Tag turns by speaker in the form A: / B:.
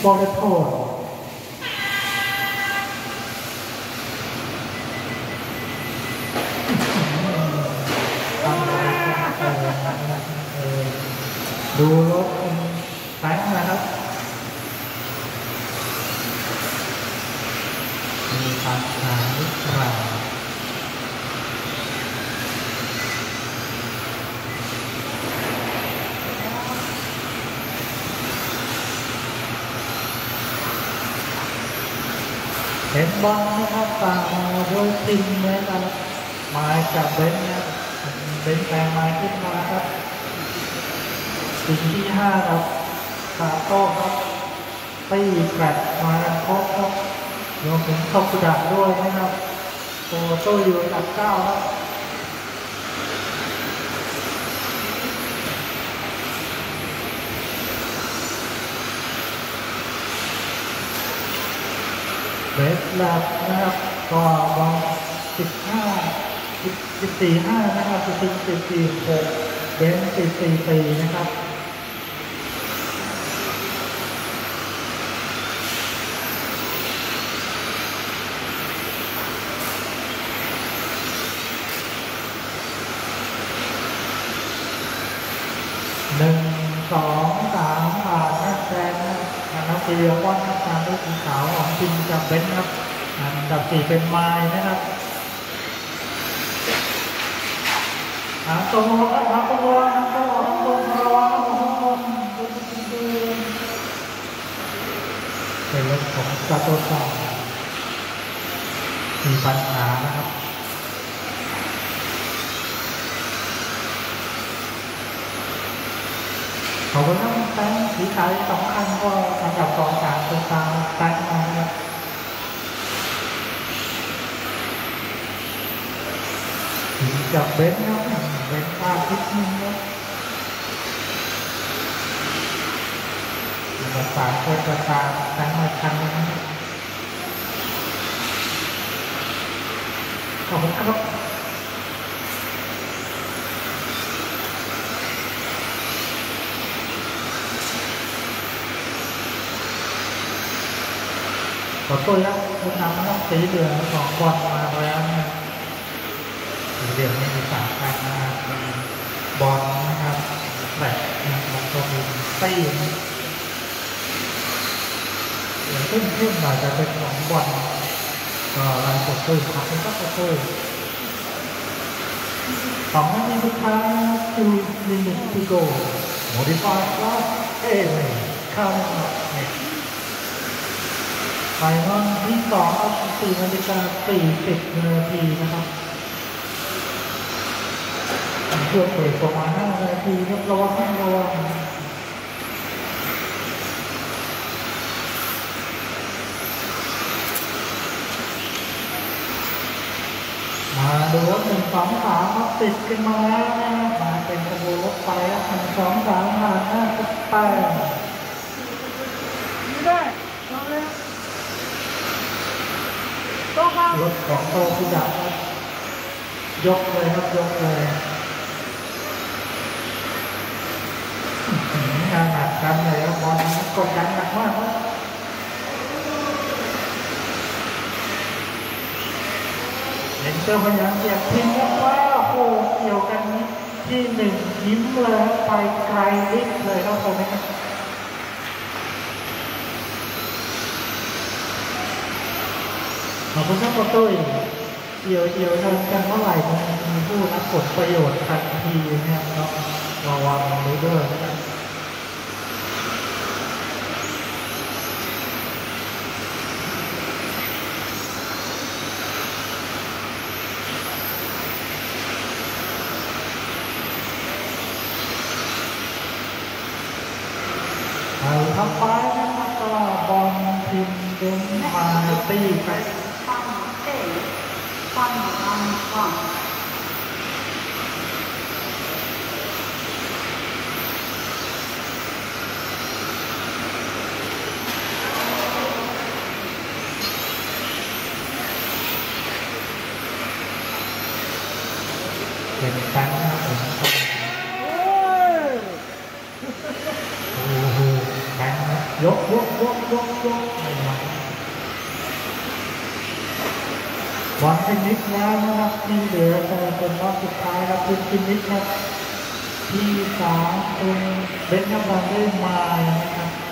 A: บอลโทษดูรถแตงนะครับมีปัญหาหรือเปล่าเห็นบอลนะครับตามโดยทีมนะครับมาจากเบนนะเบนแปลงมาขึ้นมาครับทีที่5ครับขาโต้ครับตีแปดมาครบครับรวมถึงเข้ากุดักด้วยนะครับโต้อยู่อันดับ9ครับเบสแลบนะครับก็บอล14-5นะครับ14-6เบน14-4นะครับ1-2-3ผ่านนักแสดงนักเรียนว่านักการลูกขาวของทีมจากเบนครับอันดับ4เป็นไม้นะครับตัวครับตัวเป็นรถของซาโตะซังมีปัญหานะครับเขาก็ต้องตั้งสีขาว2 คันก็อันดับ2-3ตัวตามตั้งมาครับถึงกับเบนครับเบนพลาดนิดนึงครับอันดับ3ตัวตามตั้งมาคันนะครับขอบคุณครับขอตัวแล้วคุณนำมาต้องสีเหลือง2 บอลมาแล้วนะสีเหลืองนี่มี3 คันนะครับบอลนะครับแบตนะครับตัวมีตีเหลืองขึ้นหน่อยจะเป็น2 บอลก็ลายกดตื้นครับเป็นก็กดตื้น2 นาทีสุดท้ายคือลิมิตทูโกโมดิฟายคลาสเลยเข้าเนี่ยไฟนอลที่2เอา4:40 นาทีนะครับเพื่อเปิดประมาณ5 นาทีครับระวังมาดูรถ1-2-3ครับติดขึ้นมาแล้วนะมาเป็นขบวนรถไฟครับ1-2-3ผ่านหน้าสุดไปไม่ได้รถของโตคุดะยกเลยครับยกเลยงานหนักกันเลยครับบอลกดดันหนักมากครับเห็นเจ้าพยายามเสียบทิ้งแล้วว่าโอ้โหเกี่ยวกันที่1ยิ้มเลยไปไกลลิบเลยครับตรงนี้ขอบคุณครับประตูเกี่ยวทำกันเมื่อไหร่มีผู้รับผลประโยชน์ทันทีเนี่ยครับระวังรู้ด้วยนะครับทำไปนะครับก็บอลทีมเดินมาตีไปเป็นตั้งนะครับผมโอ้โหตั้งนะยกไม่ไหววันฟินิชแล้วนะครับที่เหลือจะเป็นรอบสุดท้ายครับคุณฟินิชครับที่3คุณเบนกำลังได้มานะครับ